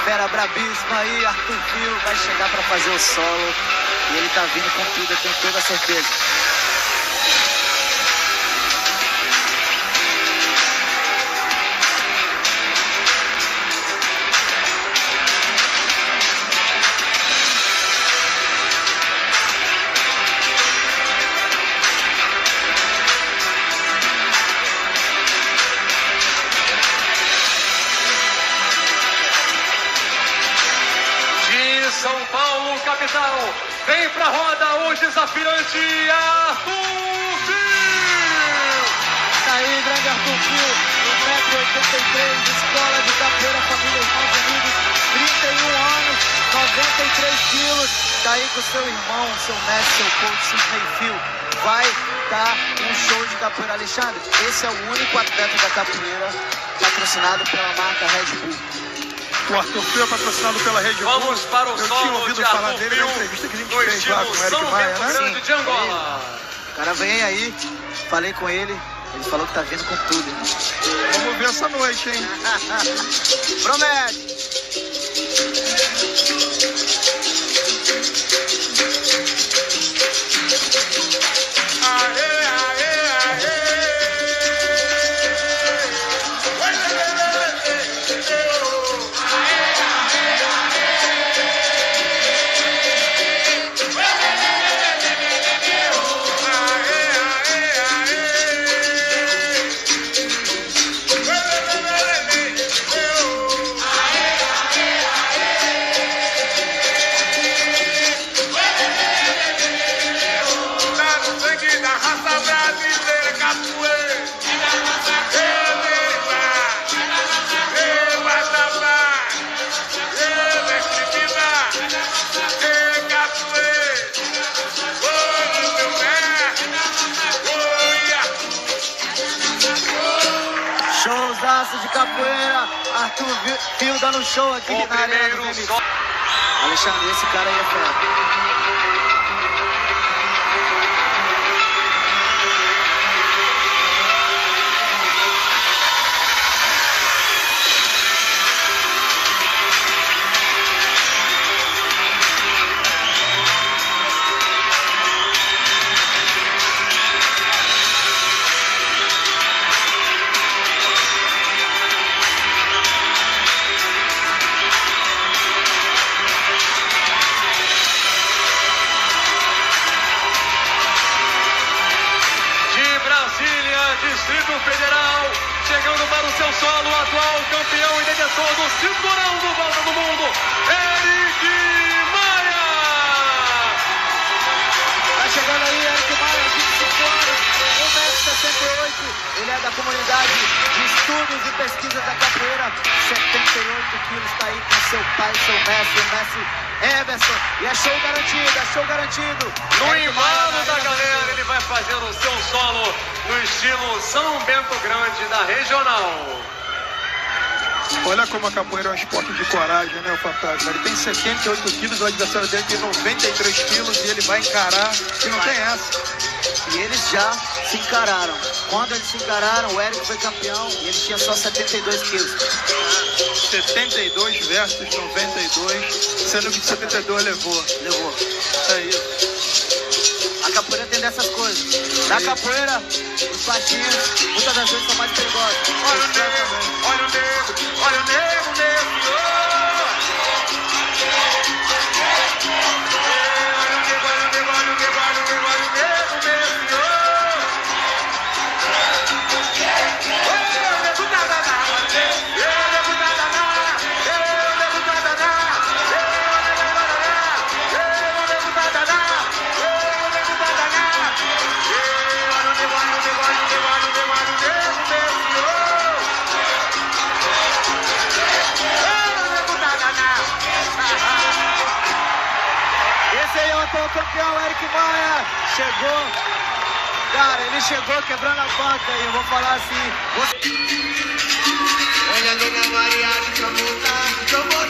fera brabíssima aí, Arthur Fio, vai chegar pra fazer o solo. E ele tá vindo com tudo, eu tenho toda a certeza. São Paulo, capital, vem pra roda o desafiante Arthur Fio. Tá aí, grande Arthur Fio, 1,83 m, escola de capoeira, família Irmãos Unidos, 31 anos, 93 quilos. Tá aí com seu irmão, seu mestre, seu coach, Sidney Fio. Vai dar um show de capoeira. Alexandre, esse é o único atleta da capoeira patrocinado pela marca Red Bull. O Arthur Fio é patrocinado pela Red Bull. Vamos para o Eu solo tinha ouvido de falar Arthur dele Fio, na entrevista que a gente no fez lá com o estilo Eric São Maia, Bento né? Grande de Angola. O cara vem aí, falei com ele, ele falou que tá vindo com tudo, irmão. Vamos ver essa noite, hein? Promete! Showzaço de capoeira, Arthur Fio dando show aqui O na Arena do primeiro DMX. solo. Alexandre, esse cara aí é fera. Distrito Federal, chegando para o seu solo, atual campeão e detentor do cinturão do Volta do Mundo, Eric Maia! Tá chegando aí, Eric Maia, 25 anos, 1,68 m. Ele é da comunidade de estudos e pesquisas da capoeira, 78 quilos. Tá aí com seu pai, seu mestre, o mestre Everson. E é show garantido, é show garantido. No embalo da galera, ele vai fazer o seu solo no estilo São Bento Grande da Regional. Olha como a capoeira é um esporte de coragem, né, o Fantasma? Ele tem 78 quilos, o adversário dele tem 93 quilos e ele vai encarar e não tem essa. E eles já se encararam. Quando eles se encararam, o Eric foi campeão e ele tinha só 72 quilos. 72 versus 92, sendo que 72 levou. É isso. A capoeira tem dessas coisas. Na capoeira, os baixinhos muitas das vezes são mais perigosos. Olha o nego, olha o nego, olha o nego, nego. O campeão Eric Maia chegou, cara, ele chegou quebrando a banca e eu vou falar assim. Olha a Dona Maria de Tramontar,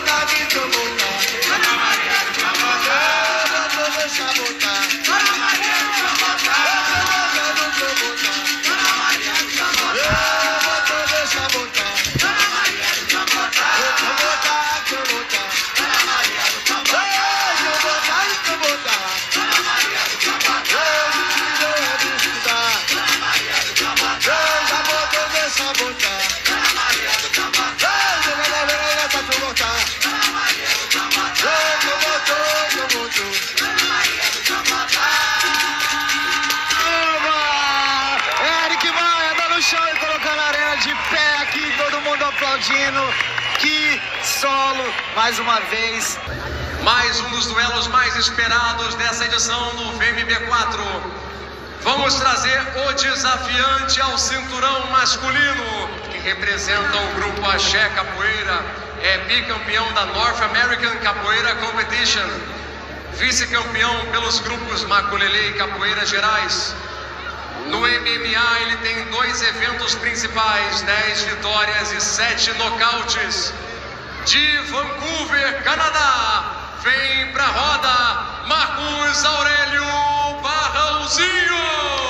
Dona Maria de Tramontar, vou deixar botar. Dona Maria de Tramontar, Dona Maria de Tramontar, vou deixar botar. Dona Maria de Tramontar, vou botar. aplaudindo. Que solo, mais uma vez. Mais um dos duelos mais esperados dessa edição do VMB4. Vamos trazer o desafiante ao cinturão masculino, que representa o grupo Axé Capoeira, é bicampeão da North American Capoeira Competition, vice-campeão pelos grupos Maculelê e Capoeira Gerais. No MMA ele tem 2 eventos principais, 10 vitórias e 7 nocautes. De Vancouver, Canadá, vem pra roda Marcos Aurélio Barrãozinho.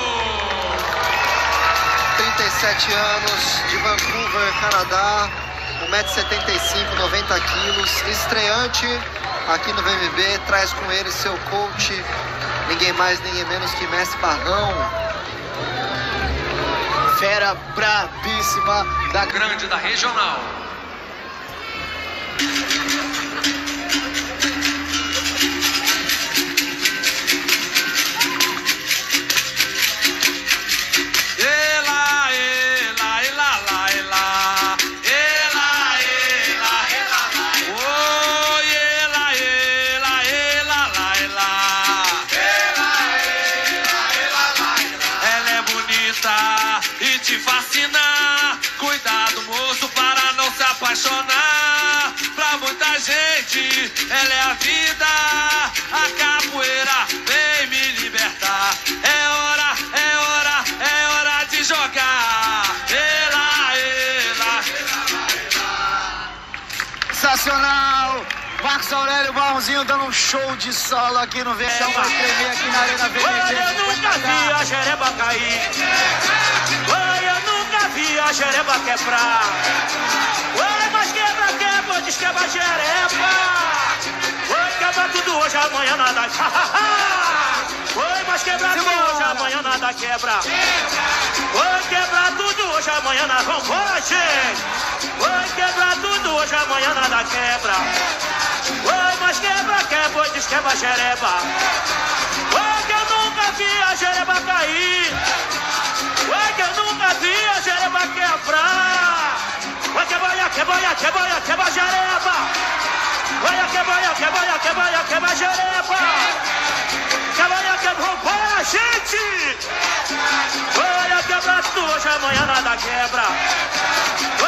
37 anos, de Vancouver, Canadá, 1,75 m, 90 kg, estreante aqui no VMB, traz com ele seu coach, ninguém mais, ninguém menos que Mestre Barrão. Fera brabíssima da grande da regional. Pra muita gente, ela é a vida. A capoeira vem me libertar. É hora de jogar. Sensacional! Marcos Aurélio Barrãozinho dando um show de solo aqui no VMB. Chama a tremer aqui na Arena VMB. Eu nunca vi a jereba cair. Eu nunca vi a jereba quebrar. Mas quebra, desquebra a jereba. Quebra tudo hoje, amanhã nada. Mas quebra tudo hoje, amanhã nada quebra. Quebra tudo hoje, amanhã nada. Vambora, gente. Quebra tudo hoje, amanhã nada quebra. Mas quebra, desquebra a jereba. Que eu nunca vi a jereba cair. Que eu nunca vi a jereba quebrar. Quebra a jereba. Quebra a jereba. Vambora, gente. Quebra tudo hoje, amanhã nada quebra.